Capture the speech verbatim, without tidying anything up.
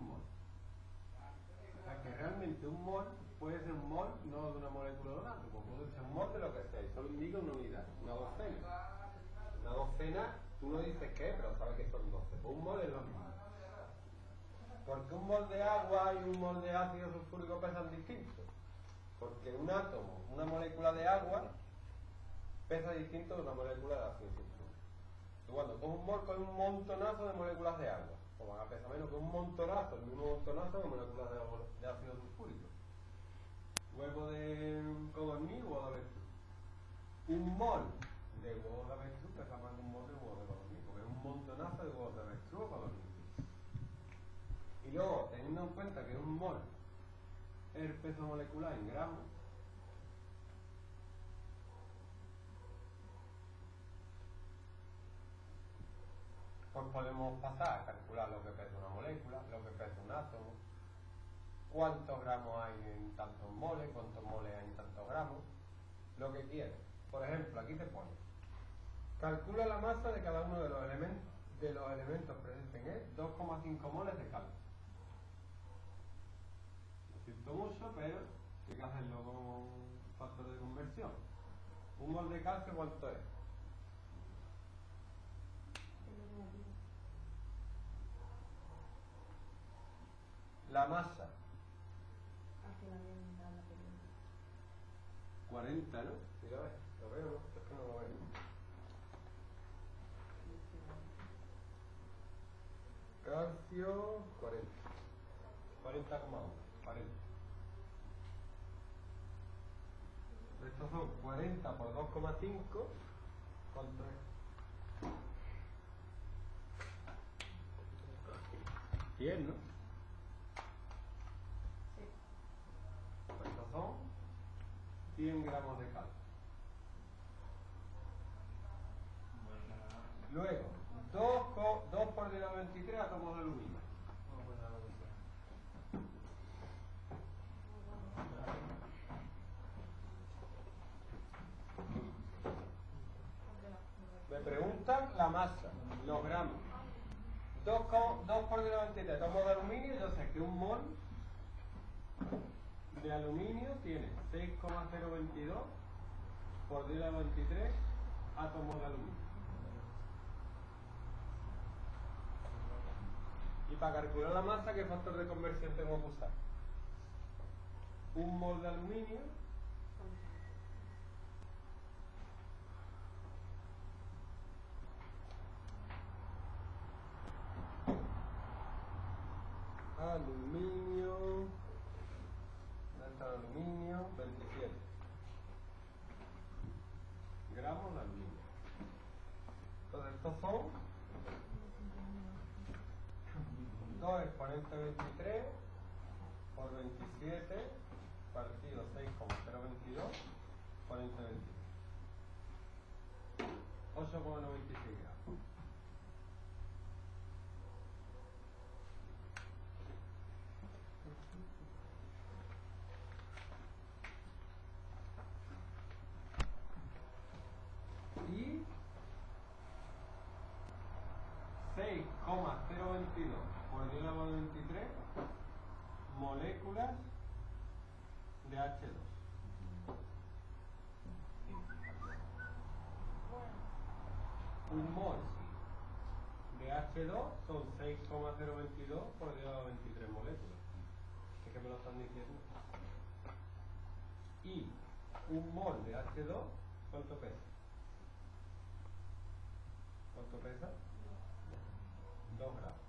mol. O sea que realmente un mol puede ser un mol no de una molécula de un átomo, puede ser un mol de lo que sea, y solo indica una unidad, una docena. Una docena, tú no dices qué, pero sabes que son doce. Pues un mol es lo mismo. Porque un mol de agua y un mol de ácido sulfúrico pesan distintos. Porque un átomo, una molécula de agua, pesa distinto de una molécula de ácido sulfúrico. Y cuando coges un mol con un montonazo de moléculas de agua, pues van a pesar menos que un montonazo, el mismo montonazo de moléculas de, de ácido sulfúrico. Huevo de codorniz, huevo de avestruz. Un mol de huevos de avestruz pesa más que un mol de huevos de codorniz, porque es un montonazo de huevos de avestruz o codorniz. Y luego, teniendo en cuenta que un mol es el peso molecular en gramos, pues podemos pasar a calcular lo que pesa una molécula, lo que pesa un átomo, cuántos gramos hay en tantos moles, cuántos moles hay en tantos gramos, lo que quieras. Por ejemplo, aquí te pone, calcula la masa de cada uno de los elementos, de los elementos presentes en él, dos coma cinco moles de calcio. Lo siento mucho, pero hay que hacerlo con factor de conversión. Un mol de calcio, ¿cuánto es? La masa. cuarenta, ¿no? Mira, a ver, lo veo, ¿no? Es que no lo veo. Calcio, cuarenta. cuarenta coma uno. cuarenta. Estos son cuarenta por dos coma cinco. ¿Cuánto es? cien, ¿no? Sí. Pues estos son cien gramos de calcio. Luego, dos por diez a la veintitrés átomos de aluminio. Me preguntan la masa, los gramos. dos por diez a la veintitrés átomos de aluminio, yo sé que un mol de aluminio tiene seis coma cero veintidós por diez a la veintitrés átomos de aluminio. Y para calcular la masa, ¿qué factor de conversión tengo que usar? Un mol de aluminio aluminio ¿dónde está el aluminio? veintisiete gramos de aluminio. Entonces estos son dos exponente veintitrés por veintisiete partido seis coma cero veintidós exponente veintitrés, ocho coma noventa y seis gramos. Y seis coma cero veintidós por diez a la veintitrés moléculas de hache dos. Un mol de hache dos son seis coma cero veintidós por diez a la veintitrés moléculas. Es que me lo están diciendo. Y un mol de hache dos, ¿cuánto pesa? ¿Cuánto pesa? dos gramos.